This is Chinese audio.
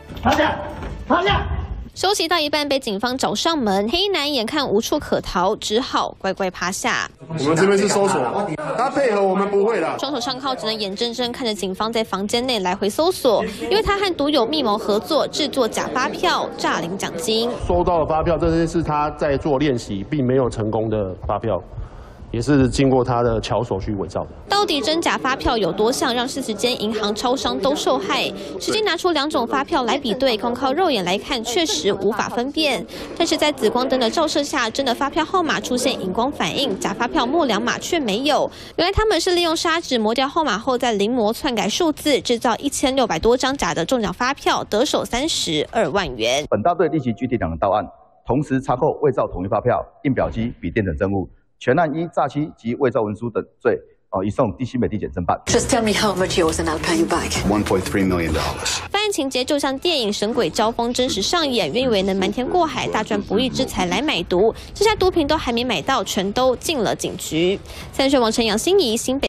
趴下，趴下。 休息到一半被警方找上门，黑衣男眼看无处可逃，只好乖乖趴下。 我们这边是搜索，他配合我们不会的。 双手上铐，只能眼睁睁看着警方在房间内来回搜索，因为他和赌友密谋合作，制作假发票，诈领奖金。 收到的发票，这些是他在做练习，并没有成功的发票。 也是经过他的巧手去伪造的。 到底真假发票有多像，让40间银行、超商都受害？实际拿出2种发票来比对，光靠肉眼来看，确实无法分辨。但是在紫光灯的照射下，真的发票号码出现荧光反应，假发票末2码却没有。原来他们是利用砂纸磨掉号码后，再临摹篡改数字，制造1600多张假的中奖发票，得手32万元。 本大队立即具体2人到案，同时查扣伪造统一发票、印表机、笔电等证物。 全案依诈欺及伪造文书等罪，移送新北地检侦办。 Just tell me how much yours and I'll pay you back. $1.3 million. 犯案情节就像电影《神鬼交锋》真实上演，原以为能瞒天过海，大赚不义之财来买毒，这下毒品都还没买到，全都进了警局。30岁王晨阳、新怡新北。